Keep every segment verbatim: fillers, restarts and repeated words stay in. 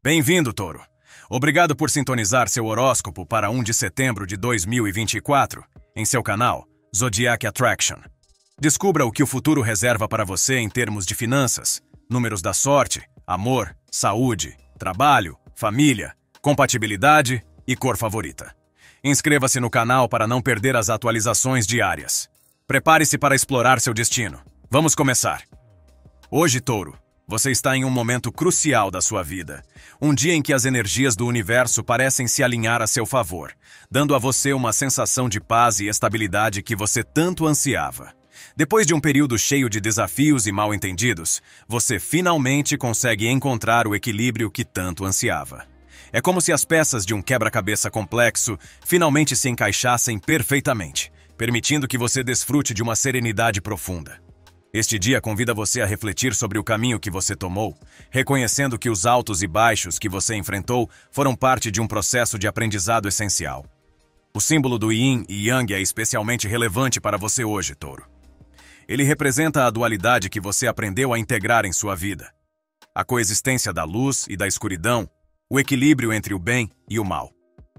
Bem-vindo, Touro. Obrigado por sintonizar seu horóscopo para primeiro de setembro de dois mil e vinte e quatro, em seu canal Zodiac Attraction. Descubra o que o futuro reserva para você em termos de finanças, números da sorte, amor, saúde, trabalho, família, compatibilidade e cor favorita. Inscreva-se no canal para não perder as atualizações diárias. Prepare-se para explorar seu destino. Vamos começar. Hoje, Touro, você está em um momento crucial da sua vida. Um dia em que as energias do universo parecem se alinhar a seu favor, dando a você uma sensação de paz e estabilidade que você tanto ansiava. Depois de um período cheio de desafios e mal-entendidos, você finalmente consegue encontrar o equilíbrio que tanto ansiava. É como se as peças de um quebra-cabeça complexo finalmente se encaixassem perfeitamente, permitindo que você desfrute de uma serenidade profunda. Este dia convida você a refletir sobre o caminho que você tomou, reconhecendo que os altos e baixos que você enfrentou foram parte de um processo de aprendizado essencial. O símbolo do Yin e Yang é especialmente relevante para você hoje, Touro. Ele representa a dualidade que você aprendeu a integrar em sua vida. A coexistência da luz e da escuridão, o equilíbrio entre o bem e o mal.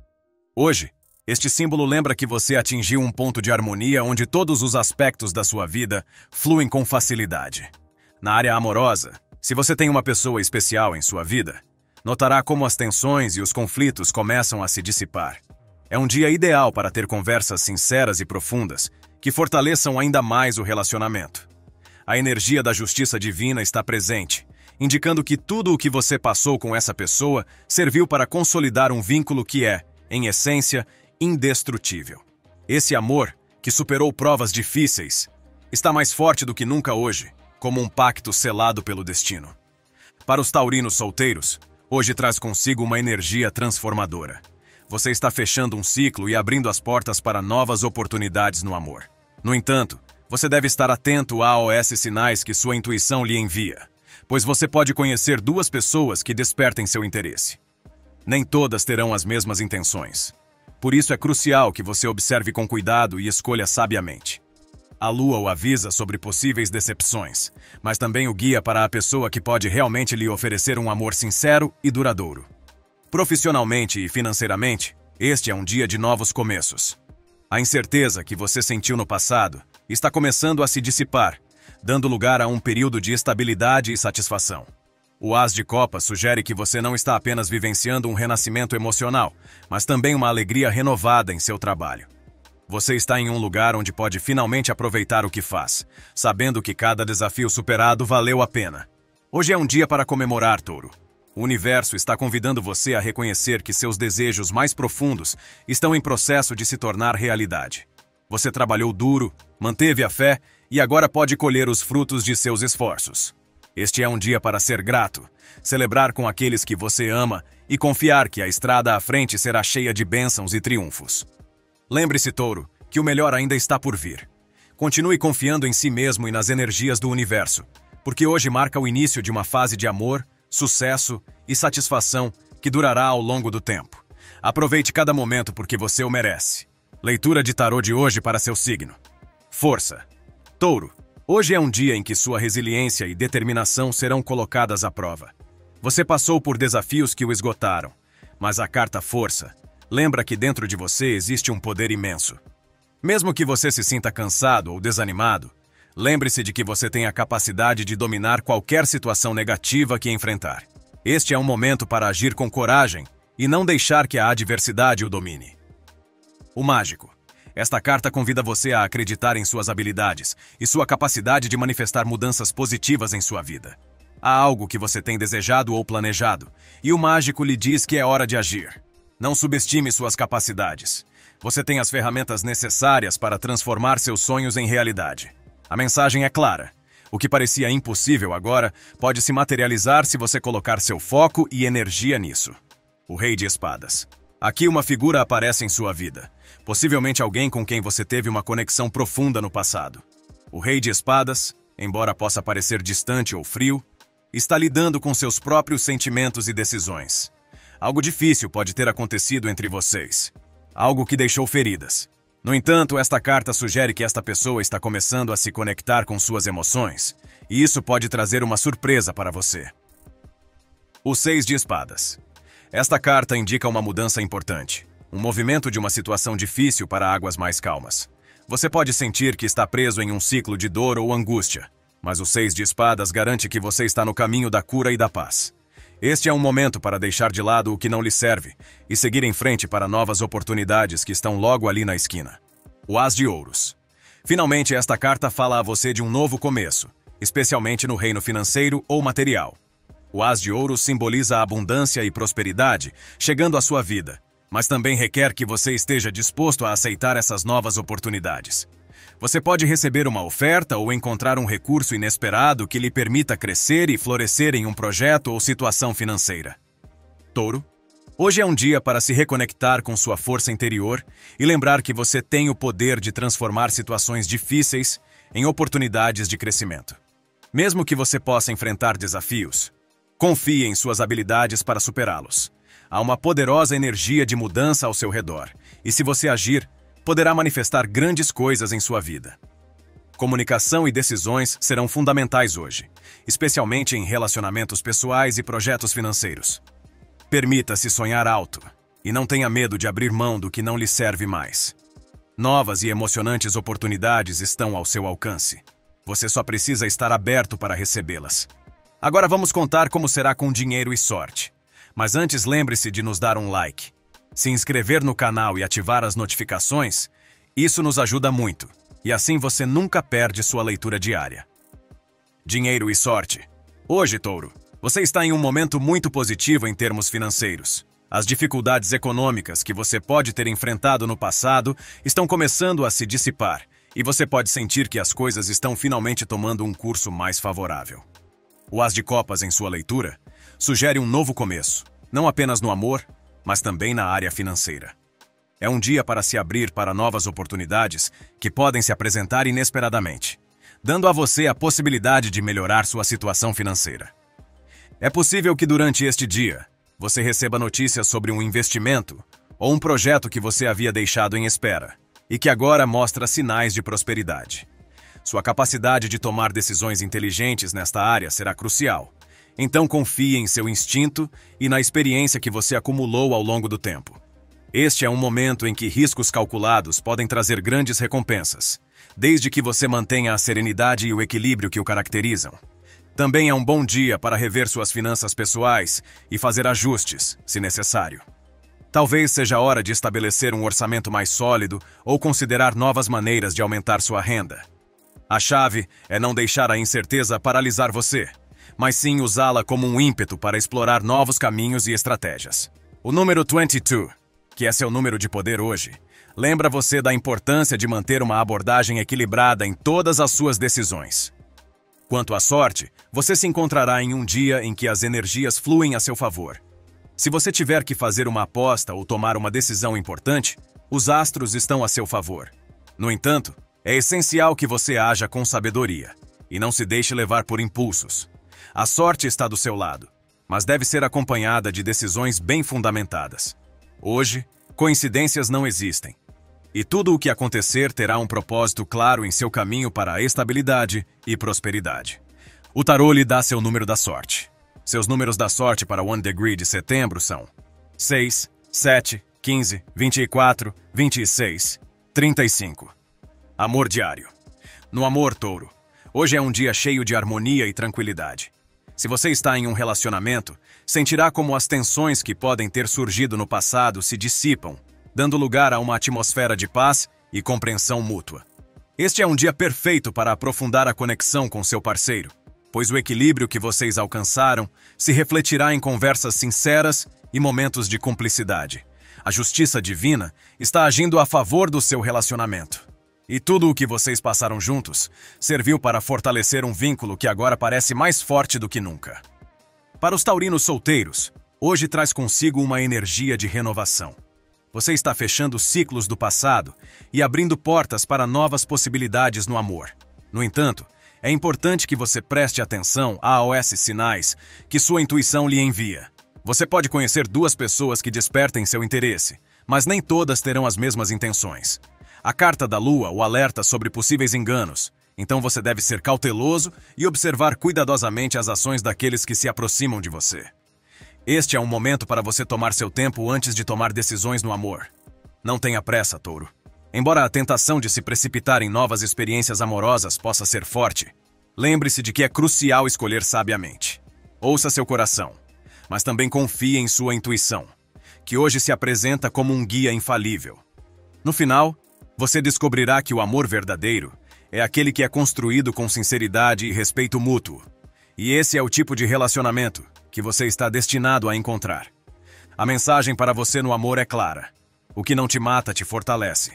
Hoje, este símbolo lembra que você atingiu um ponto de harmonia onde todos os aspectos da sua vida fluem com facilidade. Na área amorosa, se você tem uma pessoa especial em sua vida, notará como as tensões e os conflitos começam a se dissipar. É um dia ideal para ter conversas sinceras e profundas que fortaleçam ainda mais o relacionamento. A energia da justiça divina está presente, indicando que tudo o que você passou com essa pessoa serviu para consolidar um vínculo que é, em essência, indestrutível. Esse amor, que superou provas difíceis, está mais forte do que nunca hoje, como um pacto selado pelo destino. Para os taurinos solteiros, hoje traz consigo uma energia transformadora. Você está fechando um ciclo e abrindo as portas para novas oportunidades no amor. No entanto, você deve estar atento aos sinais que sua intuição lhe envia, pois você pode conhecer duas pessoas que despertem seu interesse. Nem todas terão as mesmas intenções. Por isso é crucial que você observe com cuidado e escolha sabiamente. A lua o avisa sobre possíveis decepções, mas também o guia para a pessoa que pode realmente lhe oferecer um amor sincero e duradouro. Profissionalmente e financeiramente, este é um dia de novos começos. A incerteza que você sentiu no passado está começando a se dissipar, dando lugar a um período de estabilidade e satisfação. O As de Copas sugere que você não está apenas vivenciando um renascimento emocional, mas também uma alegria renovada em seu trabalho. Você está em um lugar onde pode finalmente aproveitar o que faz, sabendo que cada desafio superado valeu a pena. Hoje é um dia para comemorar, Touro. O universo está convidando você a reconhecer que seus desejos mais profundos estão em processo de se tornar realidade. Você trabalhou duro, manteve a fé e agora pode colher os frutos de seus esforços. Este é um dia para ser grato, celebrar com aqueles que você ama e confiar que a estrada à frente será cheia de bênçãos e triunfos. Lembre-se, Touro, que o melhor ainda está por vir. Continue confiando em si mesmo e nas energias do universo, porque hoje marca o início de uma fase de amor, sucesso e satisfação que durará ao longo do tempo. Aproveite cada momento porque você o merece. Leitura de tarô de hoje para seu signo. Força. Touro. Hoje é um dia em que sua resiliência e determinação serão colocadas à prova. Você passou por desafios que o esgotaram, mas a carta Força lembra que dentro de você existe um poder imenso. Mesmo que você se sinta cansado ou desanimado, lembre-se de que você tem a capacidade de dominar qualquer situação negativa que enfrentar. Este é um momento para agir com coragem e não deixar que a adversidade o domine. O Mágico. Esta carta convida você a acreditar em suas habilidades e sua capacidade de manifestar mudanças positivas em sua vida. Há algo que você tem desejado ou planejado, e o mágico lhe diz que é hora de agir. Não subestime suas capacidades. Você tem as ferramentas necessárias para transformar seus sonhos em realidade. A mensagem é clara. O que parecia impossível agora pode se materializar se você colocar seu foco e energia nisso. O Rei de Espadas. Aqui uma figura aparece em sua vida, possivelmente alguém com quem você teve uma conexão profunda no passado. O Rei de Espadas, embora possa parecer distante ou frio, está lidando com seus próprios sentimentos e decisões. Algo difícil pode ter acontecido entre vocês, algo que deixou feridas. No entanto, esta carta sugere que esta pessoa está começando a se conectar com suas emoções, e isso pode trazer uma surpresa para você. O Seis de Espadas. Esta carta indica uma mudança importante, um movimento de uma situação difícil para águas mais calmas. Você pode sentir que está preso em um ciclo de dor ou angústia, mas o Seis de Espadas garante que você está no caminho da cura e da paz. Este é um momento para deixar de lado o que não lhe serve e seguir em frente para novas oportunidades que estão logo ali na esquina. O As de Ouros. Finalmente, esta carta fala a você de um novo começo, especialmente no reino financeiro ou material. O As de Ouros simboliza a abundância e prosperidade chegando à sua vida, mas também requer que você esteja disposto a aceitar essas novas oportunidades. Você pode receber uma oferta ou encontrar um recurso inesperado que lhe permita crescer e florescer em um projeto ou situação financeira. Touro. Hoje é um dia para se reconectar com sua força interior e lembrar que você tem o poder de transformar situações difíceis em oportunidades de crescimento. Mesmo que você possa enfrentar desafios, confie em suas habilidades para superá-los. Há uma poderosa energia de mudança ao seu redor, e se você agir, poderá manifestar grandes coisas em sua vida. Comunicação e decisões serão fundamentais hoje, especialmente em relacionamentos pessoais e projetos financeiros. Permita-se sonhar alto e não tenha medo de abrir mão do que não lhe serve mais. Novas e emocionantes oportunidades estão ao seu alcance. Você só precisa estar aberto para recebê-las. Agora vamos contar como será com dinheiro e sorte. Mas antes, lembre-se de nos dar um like, se inscrever no canal e ativar as notificações. Isso nos ajuda muito, e assim você nunca perde sua leitura diária. Dinheiro e sorte. Hoje, Touro, você está em um momento muito positivo em termos financeiros. As dificuldades econômicas que você pode ter enfrentado no passado estão começando a se dissipar, e você pode sentir que as coisas estão finalmente tomando um curso mais favorável. O As de Copas em sua leitura sugere um novo começo, não apenas no amor, mas também na área financeira. É um dia para se abrir para novas oportunidades que podem se apresentar inesperadamente, dando a você a possibilidade de melhorar sua situação financeira. É possível que durante este dia, você receba notícias sobre um investimento ou um projeto que você havia deixado em espera e que agora mostra sinais de prosperidade. Sua capacidade de tomar decisões inteligentes nesta área será crucial. Então confie em seu instinto e na experiência que você acumulou ao longo do tempo. Este é um momento em que riscos calculados podem trazer grandes recompensas, desde que você mantenha a serenidade e o equilíbrio que o caracterizam. Também é um bom dia para rever suas finanças pessoais e fazer ajustes, se necessário. Talvez seja a hora de estabelecer um orçamento mais sólido ou considerar novas maneiras de aumentar sua renda. A chave é não deixar a incerteza paralisar você, mas sim usá-la como um ímpeto para explorar novos caminhos e estratégias. O número vinte e dois, que é seu número de poder hoje, lembra você da importância de manter uma abordagem equilibrada em todas as suas decisões. Quanto à sorte, você se encontrará em um dia em que as energias fluem a seu favor. Se você tiver que fazer uma aposta ou tomar uma decisão importante, os astros estão a seu favor. No entanto, é essencial que você haja com sabedoria e não se deixe levar por impulsos. A sorte está do seu lado, mas deve ser acompanhada de decisões bem fundamentadas. Hoje, coincidências não existem, e tudo o que acontecer terá um propósito claro em seu caminho para a estabilidade e prosperidade. O tarô lhe dá seu número da sorte. Seus números da sorte para o One Degree de setembro são seis, sete, quinze, vinte e quatro, vinte e seis, trinta e cinco. Amor diário. No amor, Touro, hoje é um dia cheio de harmonia e tranquilidade. Se você está em um relacionamento, sentirá como as tensões que podem ter surgido no passado se dissipam, dando lugar a uma atmosfera de paz e compreensão mútua. Este é um dia perfeito para aprofundar a conexão com seu parceiro, pois o equilíbrio que vocês alcançaram se refletirá em conversas sinceras e momentos de cumplicidade. A justiça divina está agindo a favor do seu relacionamento. E tudo o que vocês passaram juntos serviu para fortalecer um vínculo que agora parece mais forte do que nunca. Para os taurinos solteiros, hoje traz consigo uma energia de renovação. Você está fechando ciclos do passado e abrindo portas para novas possibilidades no amor. No entanto, é importante que você preste atenção aos sinais que sua intuição lhe envia. Você pode conhecer duas pessoas que despertem seu interesse, mas nem todas terão as mesmas intenções. A carta da Lua o alerta sobre possíveis enganos, então você deve ser cauteloso e observar cuidadosamente as ações daqueles que se aproximam de você. Este é um momento para você tomar seu tempo antes de tomar decisões no amor. Não tenha pressa, Touro. Embora a tentação de se precipitar em novas experiências amorosas possa ser forte, lembre-se de que é crucial escolher sabiamente. Ouça seu coração, mas também confie em sua intuição, que hoje se apresenta como um guia infalível. No final, você descobrirá que o amor verdadeiro é aquele que é construído com sinceridade e respeito mútuo. E esse é o tipo de relacionamento que você está destinado a encontrar. A mensagem para você no amor é clara. O que não te mata te fortalece.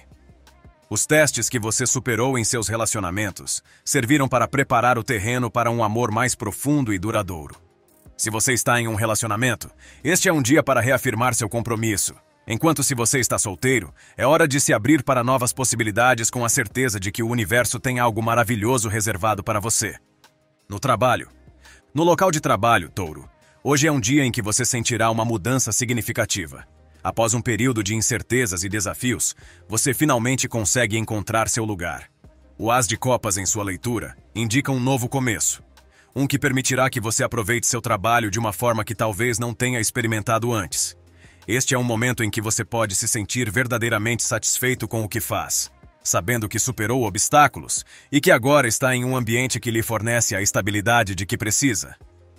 Os testes que você superou em seus relacionamentos serviram para preparar o terreno para um amor mais profundo e duradouro. Se você está em um relacionamento, este é um dia para reafirmar seu compromisso. Enquanto se você está solteiro, é hora de se abrir para novas possibilidades com a certeza de que o universo tem algo maravilhoso reservado para você. No trabalho. No local de trabalho, Touro, hoje é um dia em que você sentirá uma mudança significativa. Após um período de incertezas e desafios, você finalmente consegue encontrar seu lugar. O As de Copas em sua leitura indica um novo começo. Um que permitirá que você aproveite seu trabalho de uma forma que talvez não tenha experimentado antes. Este é um momento em que você pode se sentir verdadeiramente satisfeito com o que faz, sabendo que superou obstáculos e que agora está em um ambiente que lhe fornece a estabilidade de que precisa.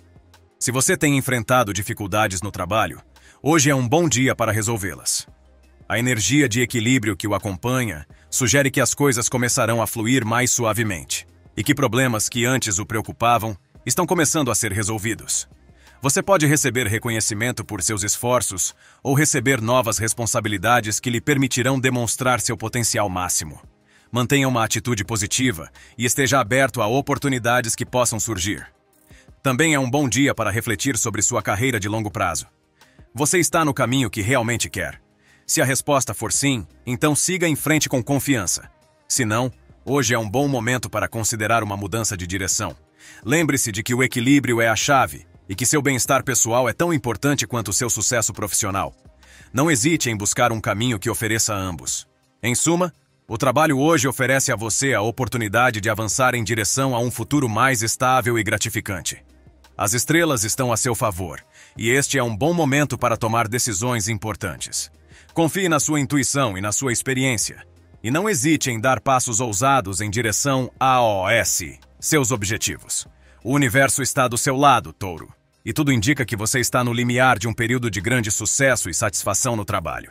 Se você tem enfrentado dificuldades no trabalho, hoje é um bom dia para resolvê-las. A energia de equilíbrio que o acompanha sugere que as coisas começarão a fluir mais suavemente e que problemas que antes o preocupavam estão começando a ser resolvidos. Você pode receber reconhecimento por seus esforços ou receber novas responsabilidades que lhe permitirão demonstrar seu potencial máximo. Mantenha uma atitude positiva e esteja aberto a oportunidades que possam surgir. Também é um bom dia para refletir sobre sua carreira de longo prazo. Você está no caminho que realmente quer. Se a resposta for sim, então siga em frente com confiança. Se não, hoje é um bom momento para considerar uma mudança de direção. Lembre-se de que o equilíbrio é a chave e que seu bem-estar pessoal é tão importante quanto o seu sucesso profissional. Não hesite em buscar um caminho que ofereça a ambos. Em suma, o trabalho hoje oferece a você a oportunidade de avançar em direção a um futuro mais estável e gratificante. As estrelas estão a seu favor, e este é um bom momento para tomar decisões importantes. Confie na sua intuição e na sua experiência, e não hesite em dar passos ousados em direção aos seus objetivos. O universo está do seu lado, Touro, e tudo indica que você está no limiar de um período de grande sucesso e satisfação no trabalho.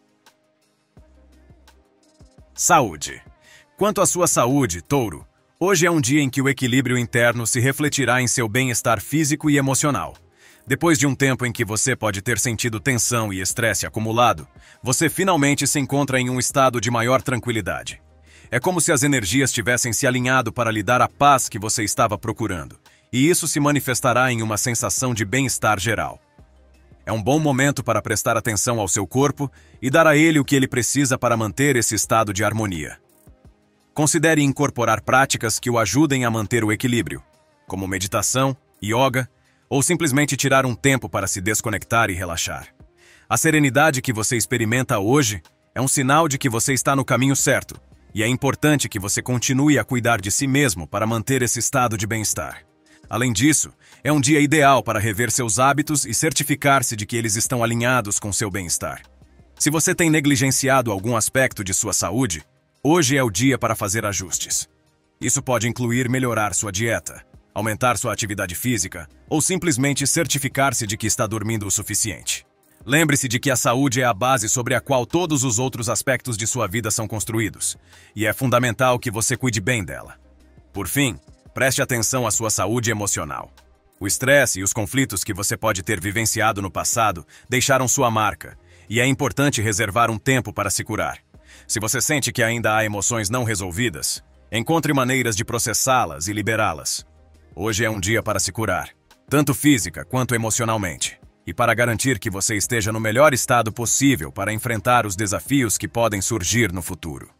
Saúde. Quanto à sua saúde, Touro, hoje é um dia em que o equilíbrio interno se refletirá em seu bem-estar físico e emocional. Depois de um tempo em que você pode ter sentido tensão e estresse acumulado, você finalmente se encontra em um estado de maior tranquilidade. É como se as energias tivessem se alinhado para lhe dar a paz que você estava procurando, e isso se manifestará em uma sensação de bem-estar geral. É um bom momento para prestar atenção ao seu corpo e dar a ele o que ele precisa para manter esse estado de harmonia. Considere incorporar práticas que o ajudem a manter o equilíbrio, como meditação, yoga, ou simplesmente tirar um tempo para se desconectar e relaxar. A serenidade que você experimenta hoje é um sinal de que você está no caminho certo, e é importante que você continue a cuidar de si mesmo para manter esse estado de bem-estar. Além disso, é um dia ideal para rever seus hábitos e certificar-se de que eles estão alinhados com seu bem-estar. Se você tem negligenciado algum aspecto de sua saúde, hoje é o dia para fazer ajustes. Isso pode incluir melhorar sua dieta, aumentar sua atividade física ou simplesmente certificar-se de que está dormindo o suficiente. Lembre-se de que a saúde é a base sobre a qual todos os outros aspectos de sua vida são construídos, e é fundamental que você cuide bem dela. Por fim, preste atenção à sua saúde emocional. O estresse e os conflitos que você pode ter vivenciado no passado deixaram sua marca, e é importante reservar um tempo para se curar. Se você sente que ainda há emoções não resolvidas, encontre maneiras de processá-las e liberá-las. Hoje é um dia para se curar, tanto física quanto emocionalmente, e para garantir que você esteja no melhor estado possível para enfrentar os desafios que podem surgir no futuro.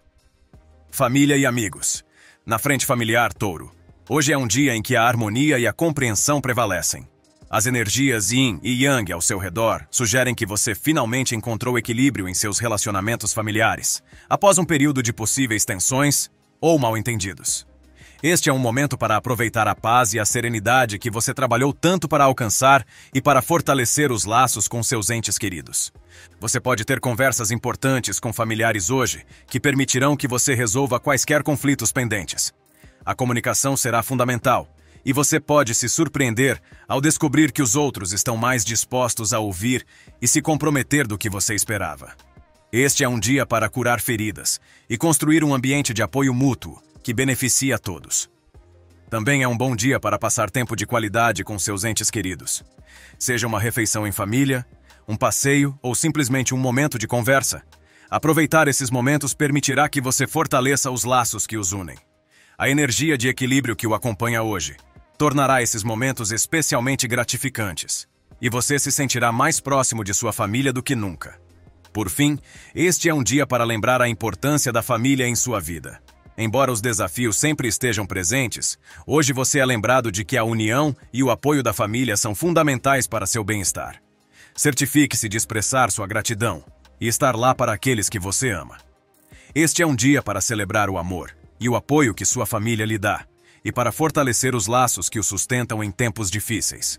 Família e amigos. Na frente familiar, Touro, hoje é um dia em que a harmonia e a compreensão prevalecem. As energias Yin e Yang ao seu redor sugerem que você finalmente encontrou equilíbrio em seus relacionamentos familiares, após um período de possíveis tensões ou mal-entendidos. Este é um momento para aproveitar a paz e a serenidade que você trabalhou tanto para alcançar e para fortalecer os laços com seus entes queridos. Você pode ter conversas importantes com familiares hoje que permitirão que você resolva quaisquer conflitos pendentes. A comunicação será fundamental e você pode se surpreender ao descobrir que os outros estão mais dispostos a ouvir e se comprometer do que você esperava. Este é um dia para curar feridas e construir um ambiente de apoio mútuo que beneficia a todos. Também é um bom dia para passar tempo de qualidade com seus entes queridos. Seja uma refeição em família, um passeio ou simplesmente um momento de conversa. Aproveitar esses momentos permitirá que você fortaleça os laços que os unem. A energia de equilíbrio que o acompanha hoje tornará esses momentos especialmente gratificantes, e você se sentirá mais próximo de sua família do que nunca. Por fim, este é um dia para lembrar a importância da família em sua vida. Embora os desafios sempre estejam presentes, hoje você é lembrado de que a união e o apoio da família são fundamentais para seu bem-estar. Certifique-se de expressar sua gratidão e estar lá para aqueles que você ama. Este é um dia para celebrar o amor e o apoio que sua família lhe dá, e para fortalecer os laços que o sustentam em tempos difíceis.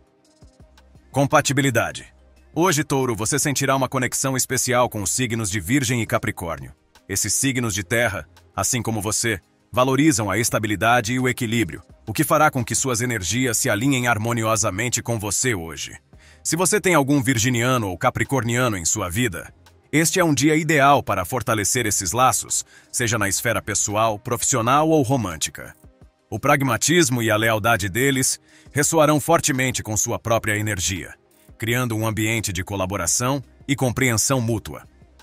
Compatibilidade. Hoje, Touro, você sentirá uma conexão especial com os signos de Virgem e Capricórnio. Esses signos de terra, assim como você, valorizam a estabilidade e o equilíbrio, o que fará com que suas energias se alinhem harmoniosamente com você hoje. Se você tem algum virginiano ou capricorniano em sua vida, este é um dia ideal para fortalecer esses laços, seja na esfera pessoal, profissional ou romântica. O pragmatismo e a lealdade deles ressoarão fortemente com sua própria energia, criando um ambiente de colaboração e compreensão mútua.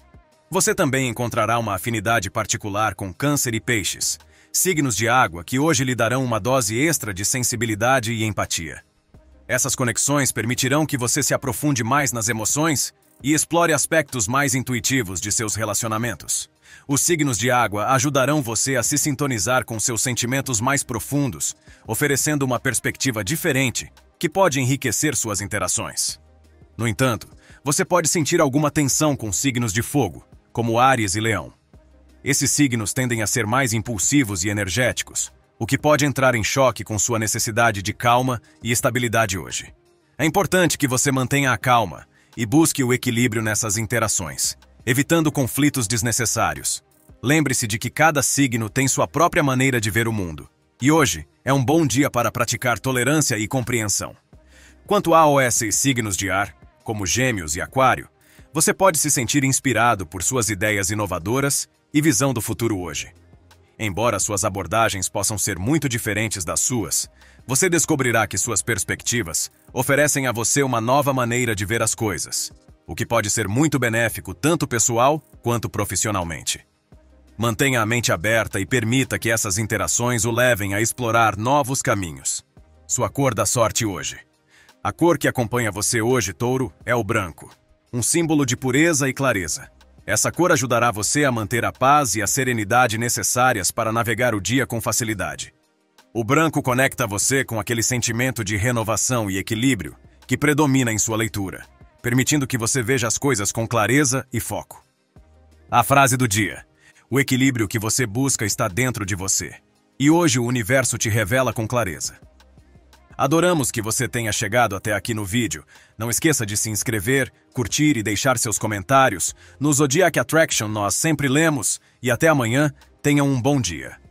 Você também encontrará uma afinidade particular com Câncer e Peixes, signos de água que hoje lhe darão uma dose extra de sensibilidade e empatia. Essas conexões permitirão que você se aprofunde mais nas emoções e explore aspectos mais intuitivos de seus relacionamentos. Os signos de água ajudarão você a se sintonizar com seus sentimentos mais profundos, oferecendo uma perspectiva diferente que pode enriquecer suas interações. No entanto, você pode sentir alguma tensão com signos de fogo, como Áries e Leão. Esses signos tendem a ser mais impulsivos e energéticos, o que pode entrar em choque com sua necessidade de calma e estabilidade hoje. É importante que você mantenha a calma e busque o equilíbrio nessas interações, evitando conflitos desnecessários. Lembre-se de que cada signo tem sua própria maneira de ver o mundo, e hoje é um bom dia para praticar tolerância e compreensão. Quanto aos signos de ar, como Gêmeos e Aquário, você pode se sentir inspirado por suas ideias inovadoras e visão do futuro hoje. Embora suas abordagens possam ser muito diferentes das suas, você descobrirá que suas perspectivas oferecem a você uma nova maneira de ver as coisas, o que pode ser muito benéfico tanto pessoal quanto profissionalmente. Mantenha a mente aberta e permita que essas interações o levem a explorar novos caminhos. Sua cor da sorte hoje. A cor que acompanha você hoje, Touro, é o branco, um símbolo de pureza e clareza. Essa cor ajudará você a manter a paz e a serenidade necessárias para navegar o dia com facilidade. O branco conecta você com aquele sentimento de renovação e equilíbrio que predomina em sua leitura, permitindo que você veja as coisas com clareza e foco. A frase do dia: o equilíbrio que você busca está dentro de você, e hoje o universo te revela com clareza. Adoramos que você tenha chegado até aqui no vídeo. Não esqueça de se inscrever, curtir e deixar seus comentários. No Zodiac Attraction nós sempre lemos, e até amanhã, tenham um bom dia.